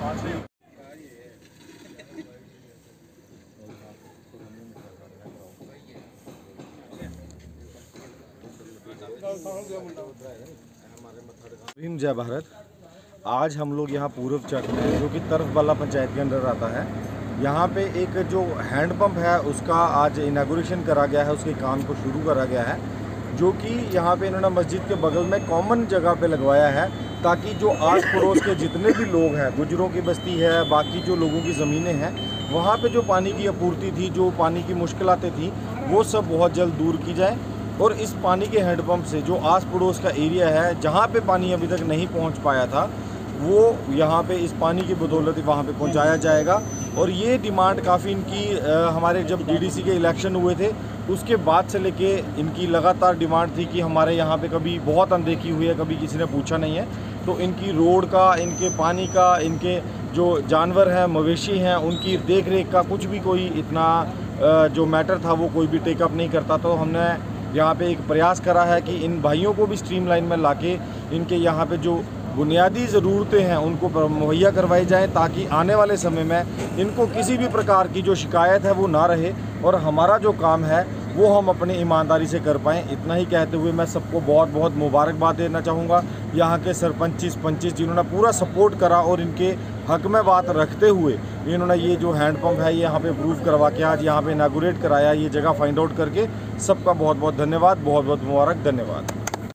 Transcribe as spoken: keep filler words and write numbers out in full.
जय भारत। आज हम लोग यहाँ पूर्व चक में, जो कि तरफबाला पंचायत के अंदर आता है, यहाँ पे एक जो हैंडपंप है उसका आज इनागुरेशन करा गया है, उसके काम को शुरू करा गया है, जो कि यहाँ पे इन्होंने मस्जिद के बगल में कॉमन जगह पे लगवाया है, ताकि जो आस पड़ोस के जितने भी लोग हैं, गुजरों की बस्ती है, बाकी जो लोगों की ज़मीनें हैं, वहाँ पे जो पानी की आपूर्ति थी, जो पानी की मुश्किलातें थी, वो सब बहुत जल्द दूर की जाए। और इस पानी के हैंडपंप से जो आस पड़ोस का एरिया है, जहाँ पे पानी अभी तक नहीं पहुँच पाया था, वो यहाँ पे इस पानी की बदौलत वहाँ पे पहुँचाया जाएगा। और ये डिमांड काफ़ी इनकी आ, हमारे जब डीडीसी के इलेक्शन हुए थे उसके बाद से लेके इनकी लगातार डिमांड थी कि हमारे यहाँ पे कभी बहुत अनदेखी हुई है, कभी किसी ने पूछा नहीं है। तो इनकी रोड का, इनके पानी का, इनके जो जानवर हैं, मवेशी हैं, उनकी देख रेख का कुछ भी कोई इतना आ, जो मैटर था वो कोई भी टेकअप नहीं करता। तो हमने यहाँ पे एक प्रयास करा है कि इन भाइयों को भी स्ट्रीमलाइन में लाके इनके यहाँ पे जो बुनियादी ज़रूरतें हैं उनको मुहैया करवाई जाए, ताकि आने वाले समय में इनको किसी भी प्रकार की जो शिकायत है वो ना रहे और हमारा जो काम है वो हम अपनी ईमानदारी से कर पाएँ। इतना ही कहते हुए मैं सबको बहुत बहुत मुबारकबाद देना चाहूँगा। यहाँ के सरपंचिस पंचिस जिन्होंने पूरा सपोर्ट करा और इनके हक में बात रखते हुए इन्होंने ये जो हैंडपम्प है ये यहाँ पे अप्रूव करवा के आज यहाँ पे इनागुरेट कराया, ये जगह फाइंड आउट करके। सबका बहुत बहुत धन्यवाद, बहुत बहुत मुबारक, धन्यवाद।